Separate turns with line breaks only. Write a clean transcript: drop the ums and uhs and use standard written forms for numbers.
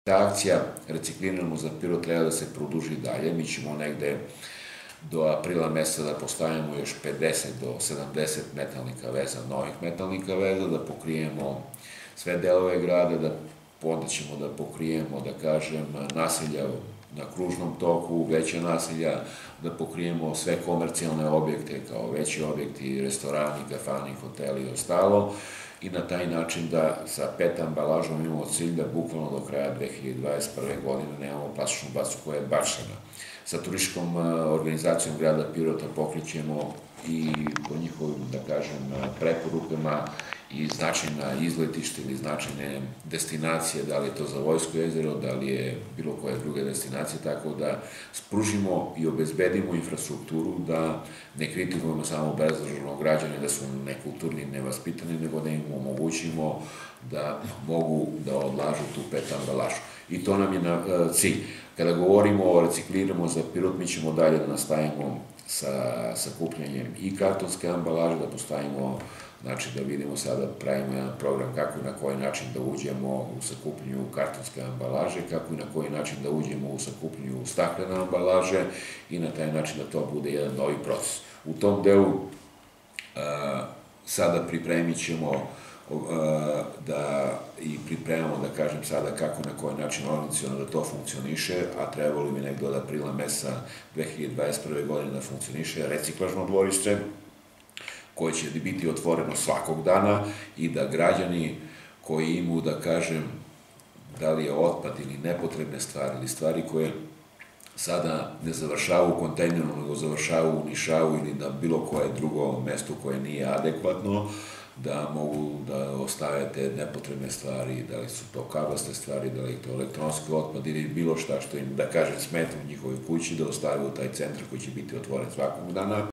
Ta akcija Recikliramo za Pirot treba da se produži dalje. Mi ćemo negde do aprila meseca da postavimo još 50 do 70 metalnih kaveza, novih metalnih kaveza, da pokrijemo sve delove grada, onda ćemo da pokrijemo, da kažem, naselja na kružnom toku, veća naselja, da pokrijemo sve komercijalne objekte kao veći objekti, restorani, kafani, hoteli i ostalo, i na taj način da sa PET ambalažom imamo cilj da bukvalno do kraja 2021. godine nemamo plastičnu bacu koja je bačena. Sa turističkom organizacijom grada Pirota pokrećemo i po njihovim, da kažem, preporukama i značajna izletište ili značajne destinacije, da li je to za Vojsko jezero, da li je bilo koje druge destinacije, tako da spružimo i obezbedimo infrastrukturu, da ne kritikujemo samo bezrazložno građane da su nekulturni, nevaspitani, nego da im omogućimo da mogu da odlažu tu PET ambalažu. I to nam je cilj. Kada govorimo o Recikliramo za Pirot, mi ćemo dalje da nastavimo sa sakupljanjem i kartonske ambalaže, da postavimo, znači da vidimo sada, pravimo jedan program kako i na koji način da uđemo u sakupljanju kartonske ambalaže, kako i na koji način da uđemo u sakupljanju staklene ambalaže i na taj način da to bude jedan novi proces. U tom delu sada pripremit ćemo i pripremamo, da kažem sada, kako na koji način organizacionalno da to funkcioniše, a trebalo bi negde od aprila meseca 2021. godine da funkcioniše reciklažno dvorište, koje će biti otvoreno svakog dana i da građani koji imaju, da kažem, da li je otpad ili nepotrebne stvari ili stvari koje sada ne završavaju u kontejneru, nego završavaju u Nišavu ili na bilo koje drugo mesto koje nije adekvatno, da mogu da ostave te nepotrebne stvari, da li su to kablaste stvari, da li je to elektronski otpad ili bilo šta što im, da kažem, smeta u njihovoj kući, da ostave u taj centar koji će biti otvoren svakog dana.